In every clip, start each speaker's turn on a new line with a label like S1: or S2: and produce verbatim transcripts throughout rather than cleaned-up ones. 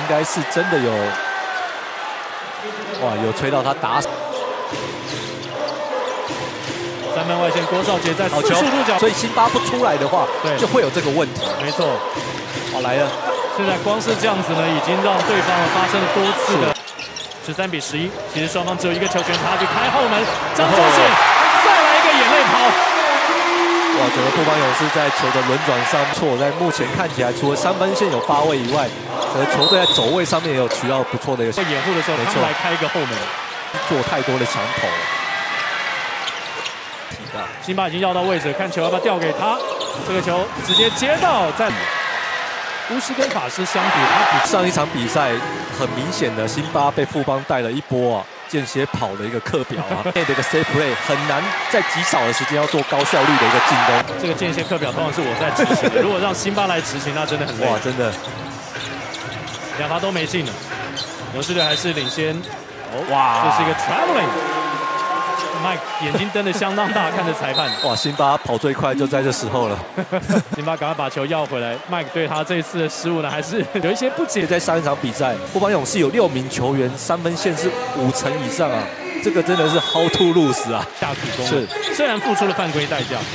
S1: 该是真的有，哇，有吹到他打。
S2: 三分外线，郭少杰在四十度角，
S1: 所以辛巴不出来的话，
S2: 对，
S1: 就会有这个问题。
S2: 没错，
S1: 好来了，
S2: 现在光是这样子呢，已经让对方发生了多次的十三比十一。其实双方只有一个球权差距，开后门，张宗宪再来一个眼泪抛。
S1: 哇，整个富邦勇士在球的轮转上错，在目前看起来，除了三分线有发威以外，整个球队在走位上面也有取到不错的一个。
S2: 在掩护的时候，他们来开一个后门，
S1: 做太多的强投。
S2: 辛巴已经要到位置，看球要不要调给他。这个球直接接到，在巫师跟法师相比，他比
S1: 上一场比赛很明显的，辛巴被富邦带了一波啊，间歇跑的一个课表啊，内的一个 set play 很难在极少的时间要做高效率的一个进攻。
S2: 这个间歇课表通常是我在执行的，如果让辛巴来执行，那真的很累。
S1: 哇，真的，
S2: 两罚都没进了，勇士队还是领先。哦，哇，这是一个 traveling。 Mike 眼睛瞪得相当大，看着裁判。
S1: 哇，辛巴跑最快就在这时候了。
S2: 辛巴赶快把球要回来。Mike 对他这一次的失误呢，还是有一些不解。
S1: 在上一场比赛，富邦勇士有六名球员三分线是五成以上啊，这个真的是 how to lose 啊，
S2: 下苦功。
S1: 是，
S2: 虽然付出了犯规代价。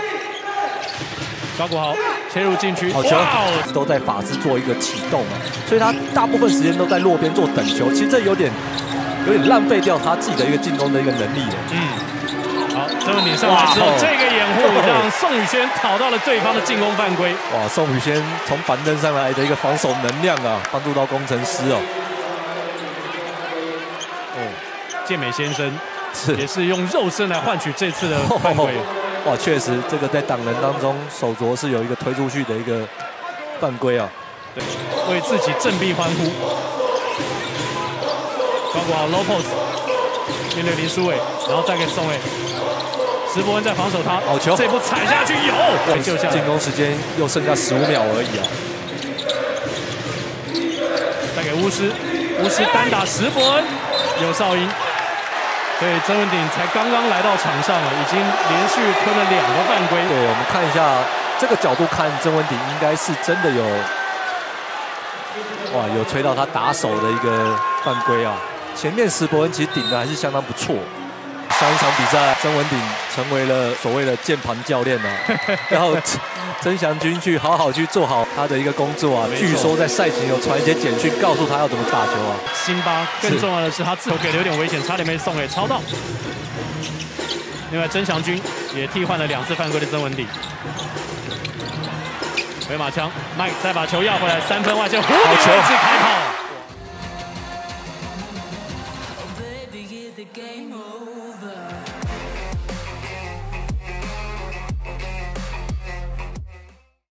S2: 高国豪切入禁区，
S1: 好球，都在法师做一个启动啊，所以他大部分时间都在落边做等球，其实这有点。 有点浪费掉他自己的一个进攻的一个能力了。
S2: 嗯，好，曾文鼎上来之后，这个掩护让宋宇轩讨到了对方的进攻犯规。
S1: 哇，宋宇轩从板凳上来的一个防守能量啊，帮助到工程师哦。
S2: 哦，健美先生是也是用肉身来换取这次的犯规。
S1: 哇，确实，这个在挡人当中手镯是有一个推出去的一个犯规啊。
S2: 对，为自己振臂欢呼。 高国豪 low post 面对林书伟，然后再给宋伟，石伯恩在防守他，
S1: 好球，
S2: 这一步踩下去有，救下来。
S1: 进攻时间又剩下十五秒而已啊！
S2: 再给巫师，巫师单打石伯恩，有哨音，所以曾文鼎才刚刚来到场上了，已经连续吞了两个犯规。
S1: 对，我们看一下这个角度看，曾文鼎应该是真的有，哇，有吹到他打手的一个犯规啊！ 前面石伯恩其实顶的还是相当不错。上一场比赛，曾文鼎成为了所谓的键盘教练啊，然后曾祥军去好好去做好他的一个工作啊。据说在赛前有传一些简讯，告诉他要怎么打球啊。
S2: 辛巴更重要的是他自由给了有点危险，差点被送给抄到。另外，曾祥军也替换了两次犯规的曾文鼎。回马枪 ，Mike 再把球要回来，三分外线，好球，位置开炮。
S3: Game over.